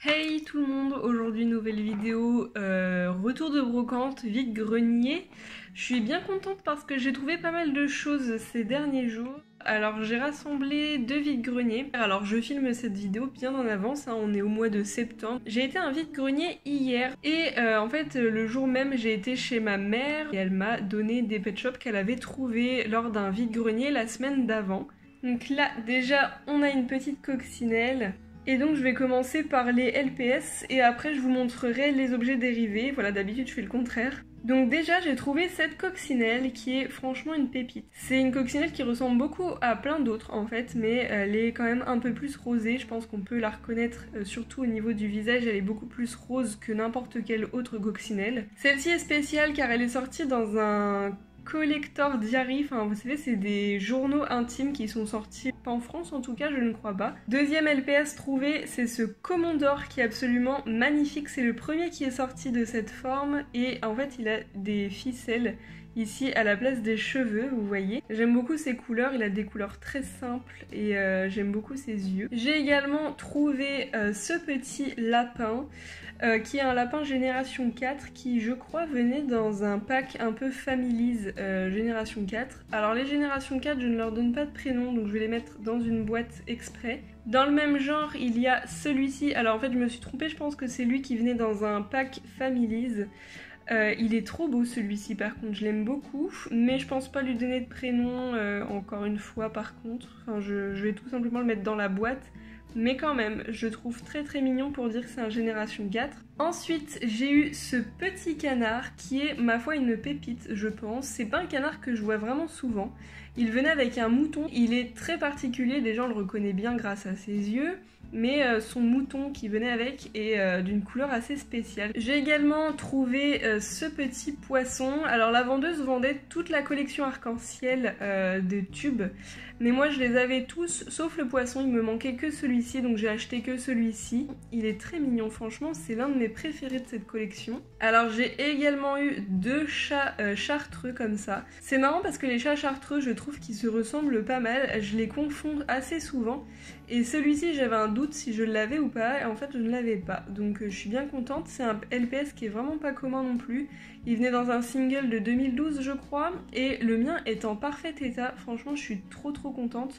Hey tout le monde, aujourd'hui nouvelle vidéo, retour de brocante, vide-grenier. Je suis bien contente parce que j'ai trouvé pas mal de choses ces derniers jours. Alors j'ai rassemblé 2 vide-greniers. Alors je filme cette vidéo bien en avance, hein, on est au mois de septembre. J'ai été à un vide-grenier hier et en fait le jour même j'ai été chez ma mère et elle m'a donné des pet shops qu'elle avait trouvés lors d'un vide-grenier la semaine d'avant. Donc là déjà on a une petite coccinelle. Et donc je vais commencer par les LPS et après je vous montrerai les objets dérivés. Voilà, d'habitude je fais le contraire. Donc déjà j'ai trouvé cette coccinelle qui est franchement une pépite. C'est une coccinelle qui ressemble beaucoup à plein d'autres en fait, mais elle est quand même un peu plus rosée. Je pense qu'on peut la reconnaître surtout au niveau du visage, elle est beaucoup plus rose que n'importe quelle autre coccinelle. Celle-ci est spéciale car elle est sortie dans un Collector Diary, enfin vous savez c'est des journaux intimes qui sont sortis, pas en France en tout cas je ne crois pas. Deuxième LPS trouvé, c'est ce Commandor qui est absolument magnifique, c'est le premier qui est sorti de cette forme et en fait il a des ficelles ici à la place des cheveux, vous voyez. J'aime beaucoup ses couleurs, il a des couleurs très simples et j'aime beaucoup ses yeux. J'ai également trouvé ce petit lapin qui est un lapin génération 4 qui je crois venait dans un pack un peu Families génération 4. Alors les générations 4 je ne leur donne pas de prénom donc je vais les mettre dans une boîte exprès. Dans le même genre il y a celui-ci, alors en fait je me suis trompée, je pense que c'est lui qui venait dans un pack Families. Il est trop beau celui-ci par contre, je l'aime beaucoup, mais je pense pas lui donner de prénom encore une fois par contre. Enfin, je vais tout simplement le mettre dans la boîte, mais quand même, je trouve très mignon pour dire que c'est un génération 4. Ensuite, j'ai eu ce petit canard qui est ma foi une pépite, je pense. C'est pas un canard que je vois vraiment souvent. Il venait avec un mouton, il est très particulier, déjà on le reconnaît bien grâce à ses yeux, mais son mouton qui venait avec est d'une couleur assez spéciale. J'ai également trouvé ce petit poisson. Alors la vendeuse vendait toute la collection arc-en-ciel de tubes, mais moi je les avais tous sauf le poisson, il me manquait que celui-ci donc j'ai acheté que celui-ci. Il est très mignon, franchement c'est l'un de mes préférés de cette collection. Alors j'ai également eu 2 chats chartreux comme ça. C'est marrant parce que les chats chartreux je trouve qu'ils se ressemblent pas mal, je les confonds assez souvent. Et celui-ci j'avais un doute si je l'avais ou pas et en fait je ne l'avais pas. Donc je suis bien contente, c'est un LPS qui est vraiment pas commun non plus. Il venait dans un single de 2012 je crois et le mien est en parfait état. Franchement je suis trop contente.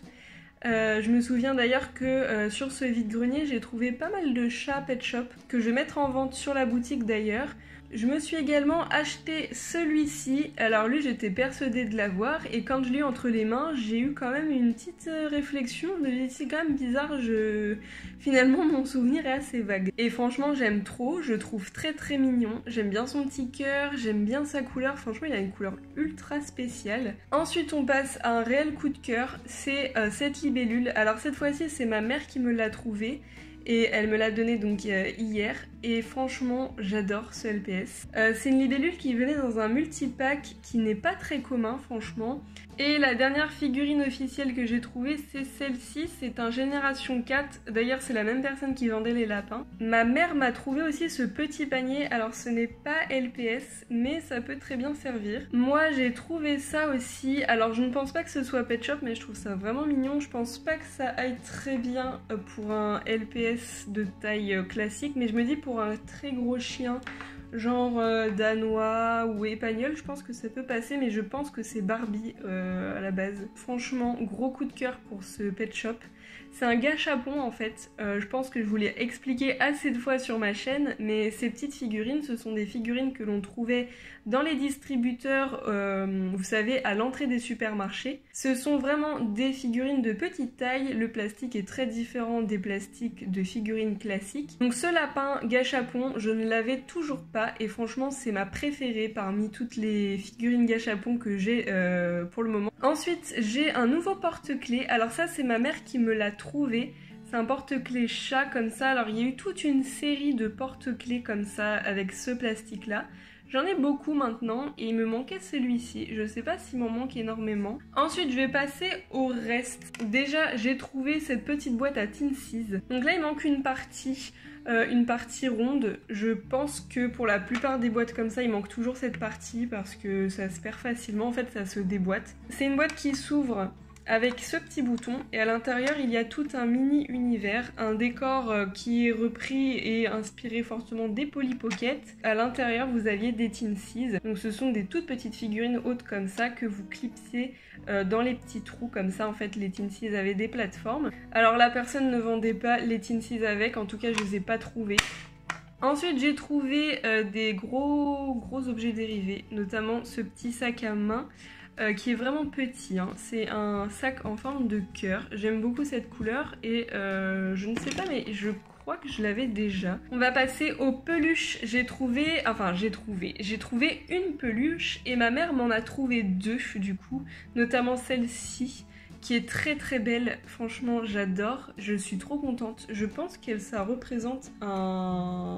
Je me souviens d'ailleurs que sur ce vide-grenier j'ai trouvé pas mal de chats pet shop que je vais mettre en vente sur la boutique d'ailleurs. Je me suis également acheté celui-ci, alors lui j'étais persuadée de l'avoir et quand je l'ai eu entre les mains j'ai eu quand même une petite réflexion, je me dis c'est quand même bizarre, finalement mon souvenir est assez vague. Et franchement j'aime trop, je trouve très mignon, j'aime bien son petit cœur, j'aime bien sa couleur, franchement il a une couleur ultra spéciale. Ensuite on passe à un réel coup de cœur, c'est cette libellule, alors cette fois-ci c'est ma mère qui me l'a trouvée. Et elle me l'a donné donc hier et franchement j'adore ce LPS. C'est une libellule qui venait dans un multipack qui n'est pas très commun franchement. Et la dernière figurine officielle que j'ai trouvée c'est celle-ci, c'est un génération 4, d'ailleurs c'est la même personne qui vendait les lapins. Ma mère m'a trouvé aussi ce petit panier, alors ce n'est pas LPS mais ça peut très bien servir. Moi j'ai trouvé ça aussi, alors je ne pense pas que ce soit Pet Shop mais je trouve ça vraiment mignon, je pense pas que ça aille très bien pour un LPS de taille classique mais je me dis pour un très gros chien genre danois ou espagnol, je pense que ça peut passer, mais je pense que c'est Barbie à la base. Franchement, gros coup de cœur pour ce pet shop. C'est un gâchapon en fait, je pense que je vous l'ai expliqué assez de fois sur ma chaîne, mais ces petites figurines, ce sont des figurines que l'on trouvait dans les distributeurs, vous savez, à l'entrée des supermarchés. Ce sont vraiment des figurines de petite taille, le plastique est très différent des plastiques de figurines classiques. Donc ce lapin gâchapon, je ne l'avais toujours pas et franchement c'est ma préférée parmi toutes les figurines gâchapon que j'ai pour le moment. Ensuite j'ai un nouveau porte-clés, alors ça c'est ma mère qui me l'a trouvé. C'est un porte-clés chat comme ça, alors il y a eu toute une série de porte-clés comme ça avec ce plastique là. J'en ai beaucoup maintenant et il me manquait celui-ci, je sais pas s'il m'en manque énormément. Ensuite je vais passer au reste. Déjà j'ai trouvé cette petite boîte à Tinsies. Donc là il manque une partie ronde. Je pense que pour la plupart des boîtes comme ça il manque toujours cette partie parce que ça se perd facilement, en fait ça se déboîte. C'est une boîte qui s'ouvre avec ce petit bouton et à l'intérieur il y a tout un mini univers, un décor qui est repris et inspiré fortement des Polly Pocket. À l'intérieur vous aviez des Teensies, donc ce sont des toutes petites figurines hautes comme ça que vous clipsez dans les petits trous comme ça. En fait les Teensies avaient des plateformes. Alors la personne ne vendait pas les Teensies avec, en tout cas je les ai pas trouvés. Ensuite j'ai trouvé des gros objets dérivés, notamment ce petit sac à main qui est vraiment petit, hein. C'est un sac en forme de cœur. J'aime beaucoup cette couleur et je ne sais pas mais je crois que je l'avais déjà. On va passer aux peluches. J'ai trouvé une peluche et ma mère m'en a trouvé deux du coup, notamment celle-ci qui est très belle. Franchement j'adore, je suis trop contente. Je pense que ça représente un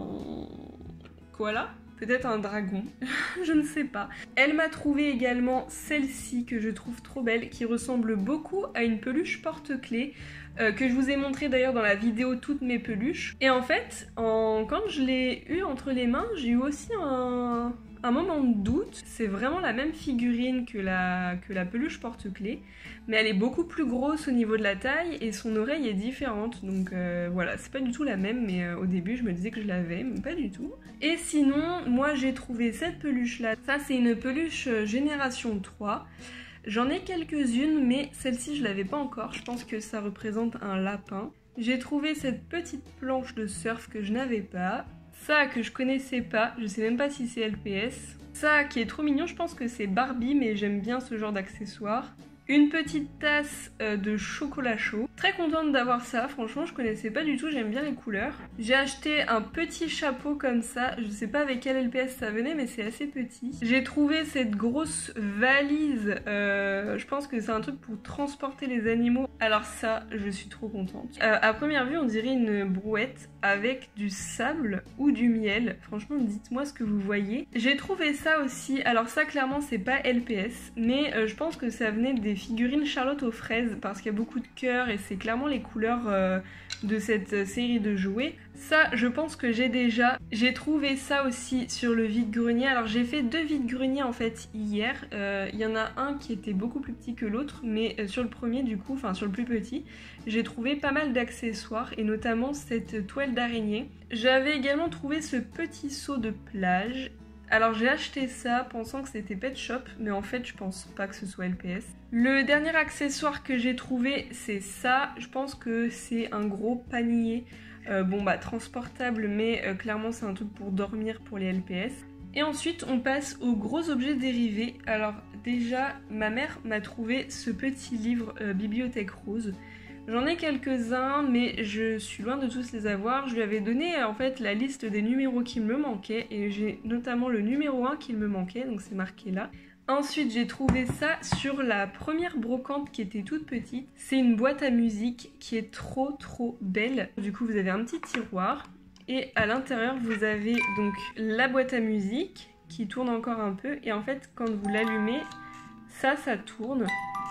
koala, peut-être un dragon, je ne sais pas. Elle m'a trouvé également celle-ci que je trouve trop belle, qui ressemble beaucoup à une peluche porte-clés, que je vous ai montré d'ailleurs dans la vidéo toutes mes peluches. Et en fait, quand je l'ai eu entre les mains, j'ai eu aussi un moment de doute. C'est vraiment la même figurine que la peluche porte-clés, mais elle est beaucoup plus grosse au niveau de la taille et son oreille est différente. Donc voilà, c'est pas du tout la même, mais au début je me disais que je l'avais, mais pas du tout. Et sinon, moi j'ai trouvé cette peluche là. Ça c'est une peluche génération 3. J'en ai quelques-unes, mais celle-ci je l'avais pas encore. Je pense que ça représente un lapin. J'ai trouvé cette petite planche de surf que je n'avais pas. Ça que je connaissais pas, je sais même pas si c'est LPS. Ça qui est trop mignon, je pense que c'est Barbie, mais j'aime bien ce genre d'accessoires. Une petite tasse de chocolat chaud. Très contente d'avoir ça, franchement je connaissais pas du tout, j'aime bien les couleurs. J'ai acheté un petit chapeau comme ça, je sais pas avec quel LPS ça venait mais c'est assez petit. J'ai trouvé cette grosse valise, je pense que c'est un truc pour transporter les animaux. Alors ça, je suis trop contente. À première vue on dirait une brouette avec du sable ou du miel. Franchement dites-moi ce que vous voyez. J'ai trouvé ça aussi, alors ça clairement c'est pas LPS, mais je pense que ça venait des figurines Charlotte aux fraises parce qu'il y a beaucoup de cœurs et c'est clairement les couleurs de cette série de jouets. Ça je pense que j'ai déjà. J'ai trouvé ça aussi sur le vide-grenier. Alors j'ai fait 2 vides-greniers en fait hier. Il y en a un qui était beaucoup plus petit que l'autre, mais sur le premier du coup, enfin sur le plus petit, j'ai trouvé pas mal d'accessoires et notamment cette toile d'araignée. J'avais également trouvé ce petit seau de plage. Alors j'ai acheté ça pensant que c'était Pet Shop, mais en fait je pense pas que ce soit LPS. Le dernier accessoire que j'ai trouvé c'est ça, je pense que c'est un gros panier, transportable, mais clairement c'est un truc pour dormir pour les LPS. Et ensuite on passe aux gros objets dérivés. Alors déjà ma mère m'a trouvé ce petit livre Bibliothèque Rose. J'en ai quelques-uns, mais je suis loin de tous les avoir. Je lui avais donné en fait la liste des numéros qui me manquaient et j'ai notamment le numéro 1 qui me manquait, donc c'est marqué là. Ensuite, j'ai trouvé ça sur la première brocante qui était toute petite. C'est une boîte à musique qui est trop belle. Du coup, vous avez un petit tiroir et à l'intérieur, vous avez donc la boîte à musique qui tourne encore un peu et en fait, quand vous l'allumez, ça tourne.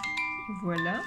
Voilà.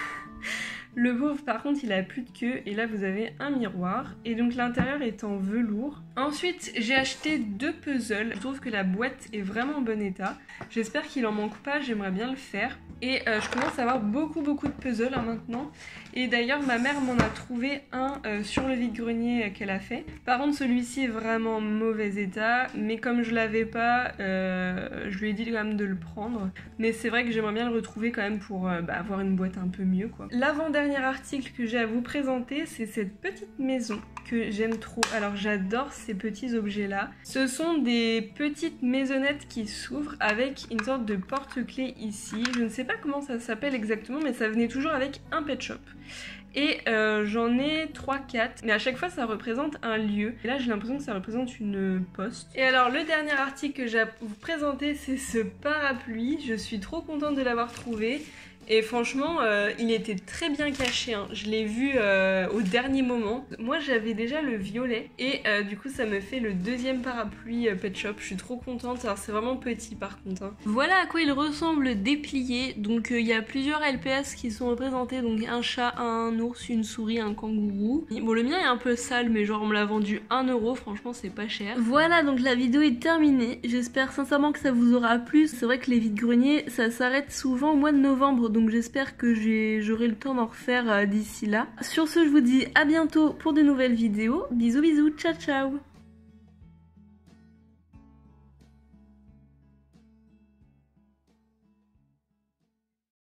Le pauvre par contre il a plus de queue et là vous avez un miroir et donc l'intérieur est en velours. Ensuite j'ai acheté 2 puzzles, je trouve que la boîte est vraiment en bon état. J'espère qu'il en manque pas, j'aimerais bien le faire. Et je commence à avoir beaucoup de puzzles maintenant. Et d'ailleurs ma mère m'en a trouvé un sur le vide-grenier qu'elle a fait. Par contre celui-ci est vraiment en mauvais état, mais comme je l'avais pas, je lui ai dit quand même de le prendre. Mais c'est vrai que j'aimerais bien le retrouver quand même pour avoir une boîte un peu mieux quoi. L'avant-dernier article que j'ai à vous présenter, c'est cette petite maison que j'aime trop. Alors j'adore ces petits objets là. Ce sont des petites maisonnettes qui s'ouvrent avec une sorte de porte-clés ici. Je ne sais pas comment ça s'appelle exactement, mais ça venait toujours avec un pet shop. Et j'en ai 3-4, mais à chaque fois ça représente un lieu. Et là j'ai l'impression que ça représente une poste. Et alors le dernier article que j'ai à vous présenter, c'est ce parapluie. Je suis trop contente de l'avoir trouvé. Et franchement, il était très bien caché, hein. Je l'ai vu au dernier moment. Moi j'avais déjà le violet et du coup ça me fait le deuxième parapluie Pet Shop. Je suis trop contente, alors c'est vraiment petit par contre, hein. Voilà à quoi il ressemble déplié. Donc il y a plusieurs LPS qui sont représentés, donc un chat, un ours, une souris, un kangourou. Bon le mien est un peu sale mais genre on me l'a vendu 1 €, franchement c'est pas cher. Voilà, donc la vidéo est terminée. J'espère sincèrement que ça vous aura plu. C'est vrai que les vides-greniers ça s'arrête souvent au mois de novembre. donc j'espère que j'aurai le temps d'en refaire d'ici là. Sur ce, je vous dis à bientôt pour de nouvelles vidéos. Bisous bisous, ciao ciao.